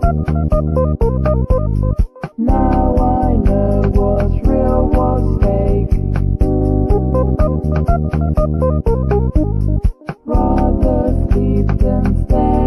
Now I know what's real, what's fake. Rather sleep than stay.